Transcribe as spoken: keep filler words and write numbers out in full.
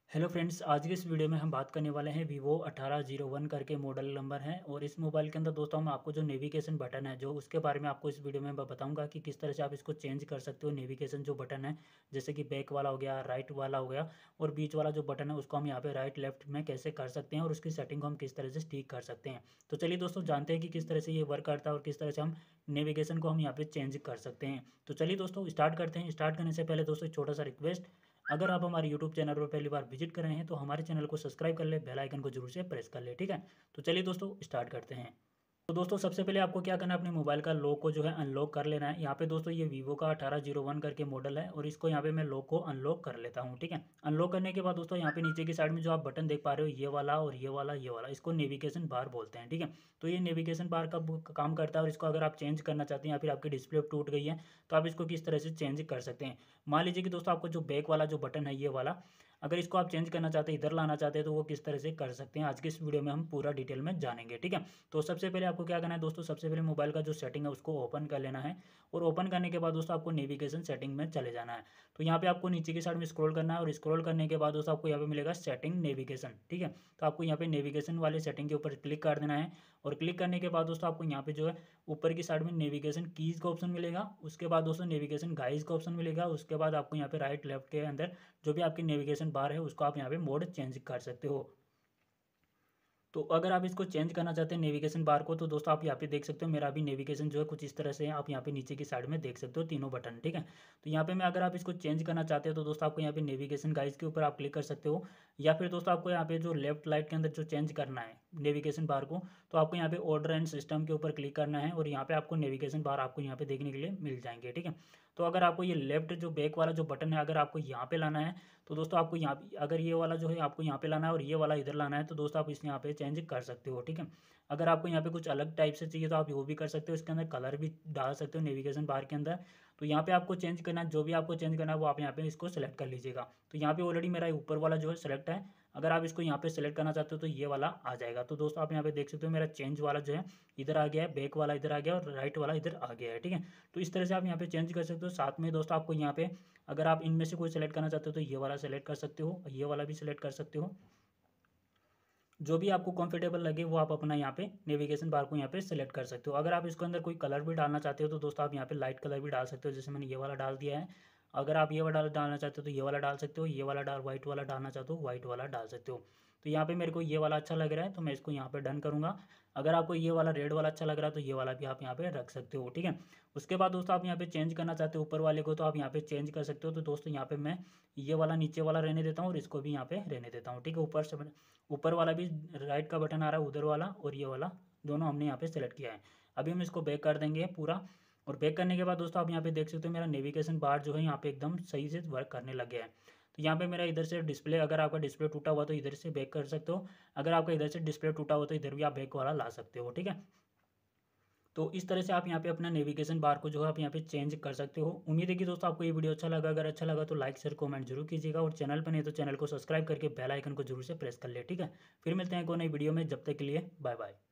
Hello friends, आज की इस वीडियो में हम बात करने वाले हैं वीवो अठारह ज़ीरो वन करके मॉडल नंबर है। और इस मोबाइल के अंदर दोस्तों मैं आपको जो नेविगेशन बटन है जो उसके बारे में आपको इस वीडियो में ब- बताऊंगा कि किस तरह से आप इसको चेंज कर सकते हो। नेविगेशन जो बटन है जैसे कि बैक वाला हो गया, राइट वाला हो गया और बीच वाला जो बटन है उसको हम यहाँ पे राइट लेफ्ट में कैसे कर सकते हैं और उसकी सेटिंग को हम किस तरह से ठीक कर सकते हैं। तो चलिए दोस्तों जानते हैं कि किस तरह से ये वर्क करता है और किस तरह से हम नेविगेशन को हम यहाँ पे चेंज कर सकते हैं। तो चलिए दोस्तों स्टार्ट करते हैं। स्टार्ट करने से पहले दोस्तों एक छोटा सा रिक्वेस्ट, अगर आप हमारे यूट्यूब चैनल पर पहली बार विजिट कर रहे हैं तो हमारे चैनल को सब्सक्राइब कर ले, बेल आइकन को जरूर से प्रेस कर ले, ठीक है। तो चलिए दोस्तों स्टार्ट करते हैं। तो दोस्तों सबसे पहले आपको क्या करना है, अपने मोबाइल का लॉक को जो है अनलॉक कर लेना है। यहाँ पे दोस्तों ये वीवो का अठारह जीरो वन करके मॉडल है और इसको यहाँ पे मैं लॉक को अनलॉक कर लेता हूँ, ठीक है। अनलॉक करने के बाद दोस्तों यहाँ पे नीचे की साइड में जो आप बटन देख पा रहे हो, ये वाला और ये वाला ये वाला, इसको नेविगेशन बार बोलते हैं, ठीक है। तो ये नेविगेशन बार का वो काम करता है और इसको अगर आप चेंज करना चाहते हैं या फिर आपकी डिस्प्ले टूट गई है तो आप इसको किस तरह से चेंज कर सकते हैं। मान लीजिए कि दोस्तों आपको जो बैक वाला जो बटन है ये वाला, अगर इसको आप चेंज करना चाहते हैं, इधर लाना चाहते हैं, तो वो किस तरह से कर सकते हैं आज की इस वीडियो में हम पूरा डिटेल में जानेंगे, ठीक है। तो सबसे पहले आपको क्या करना है दोस्तों, सबसे पहले मोबाइल का जो सेटिंग है उसको ओपन कर लेना है और ओपन करने के बाद दोस्तों आपको नेविगेशन सेटिंग में चले जाना है। तो यहाँ पे आपको नीचे की साइड में स्क्रॉल करना है और स्क्रॉल करने के बाद दोस्तों आपको यहाँ पे मिलेगा सेटिंग नेविगेशन, ठीक है। तो आपको यहाँ पे नेविगेशन वाले सेटिंग के ऊपर क्लिक कर देना है और क्लिक करने के बाद दोस्तों आपको यहाँ पे जो है ऊपर की साइड में नेविगेशन कीज का ऑप्शन मिलेगा, उसके बाद दोस्तों नेविगेशन गाइज का ऑप्शन मिलेगा, उसके बाद आपको यहाँ पे राइट लेफ्ट के अंदर जो भी आपकी नेविगेशन बार है उसको आप यहाँ पे मोड चेंज कर सकते हो। तो अगर आप इसको चेंज करना चाहते हैं नेविगेशन बार को, तो दोस्तों आप यहाँ पे देख सकते हो मेरा अभी नेविगेशन जो है कुछ इस तरह से है। आप यहाँ पे नीचे की साइड में देख सकते हो तीनों बटन, ठीक है। तो यहाँ पे मैं अगर आप इसको चेंज करना चाहते हो तो दोस्तों आपको यहाँ पे नेविगेशन गाइज के ऊपर आप क्लिक कर सकते हो, या फिर दोस्तों आपको यहाँ पे जो लेफ्ट लाइट के अंदर जो चेंज करना है नेविगेशन बार को, तो आपको यहाँ पे ऑर्डर एंड सिस्टम के ऊपर क्लिक करना है और यहाँ पे आपको नेविगेशन बार आपको यहाँ पे देखने के लिए मिल जाएंगे, ठीक है। तो अगर आपको ये लेफ्ट जो बैक वाला जो बटन है अगर आपको यहाँ पे लाना है तो दोस्तों आपको यहाँ पे अगर ये वाला जो है आपको यहाँ पे लाना है और ये वाला इधर लाना है तो दोस्तों आप इस यहाँ पे चेंज कर सकते हो, ठीक है। अगर आपको यहाँ पे कुछ अलग टाइप से चाहिए तो आप वो भी कर सकते हो, इसके अंदर कलर भी डाल सकते हो नेविगेशन बार के अंदर। तो यहाँ पे आपको चेंज करना है, जो भी आपको चेंज करना है वो आप यहाँ पे इसको सेलेक्ट कर लीजिएगा। तो यहाँ पे ऑलरेडी मेरा ऊपर वाला जो है सेलेक्ट है, अगर आप इसको यहाँ पे सेलेक्ट करना चाहते हो तो ये वाला आ जाएगा। तो दोस्तों आप यहाँ पे देख सकते हो मेरा चेंज वाला जो है इधर आ गया है, बैक वाला इधर आ गया और राइट वाला इधर आ गया है, ठीक है। तो इस तरह से आप यहाँ पे चेंज कर सकते हो। साथ में दोस्तों आपको यहाँ पे अगर आप इनमें से कोई सेलेक्ट करना चाहते हो तो ये वाला सेलेक्ट कर सकते हो, ये वाला भी सिलेक्ट कर सकते हो, जो भी आपको कंफर्टेबल लगे वो आप अपना यहाँ पे नेविगेशन बार को यहाँ पे सेलेक्ट कर सकते हो। अगर आप इसके अंदर कोई कलर भी डालना चाहते हो तो दोस्तों आप यहाँ पे लाइट कलर भी डाल सकते हो, जैसे मैंने ये वाला डाल दिया है। अगर आप ये वाला डालना चाहते हो तो ये वाला डाल सकते हो, ये वाला डाल व्हाइट वाला डालना चाहते हो व्हाइट वाला डाल सकते हो। तो यहाँ पे मेरे को ये वाला अच्छा लग रहा है तो मैं इसको यहाँ पे डन करूँगा। अगर आपको ये वाला रेड वाला अच्छा लग रहा है तो ये वाला भी आप यहाँ पे रख सकते हो, ठीक है। उसके बाद दोस्तों आप यहाँ पे चेंज करना चाहते हो ऊपर वाले को तो आप यहाँ पे चेंज कर सकते हो। तो दोस्तों यहाँ पे मैं ये वाला नीचे वाला रहने देता हूँ और इसको भी यहाँ पे रहने देता हूँ, ठीक है। ऊपर से ऊपर वाला भी राइट का बटन आ रहा है उधर वाला और ये वाला दोनों हमने यहाँ पे सेलेक्ट किया है। अभी हम इसको बैक कर देंगे पूरा, और बैक करने के बाद दोस्तों आप यहाँ पे देख सकते हो मेरा नेविगेशन बार जो है यहाँ पे एकदम सही से वर्क करने लग गया है। तो यहाँ पे मेरा इधर से डिस्प्ले, अगर आपका डिस्प्ले टूटा हुआ तो इधर से बैक कर सकते हो, अगर आपका इधर से डिस्प्ले टूटा हुआ तो इधर भी आप बैक वाला ला सकते हो, ठीक है। तो इस तरह से आप यहाँ पे अपना नेविगेशन बार को जो है आप यहाँ पे चेंज कर सकते हो। उम्मीद है कि दोस्तों आपको ये वीडियो अच्छा लगा, अगर अच्छा लगा तो लाइक शेयर कमेंट जरूर कीजिएगा और चैनल पर नहीं तो चैनल को सब्सक्राइब करके बेल आइकन को जरूर से प्रेस कर ले, ठीक है। फिर मिलते हैं कोई नई वीडियो में, जब तक के लिए बाय बाय।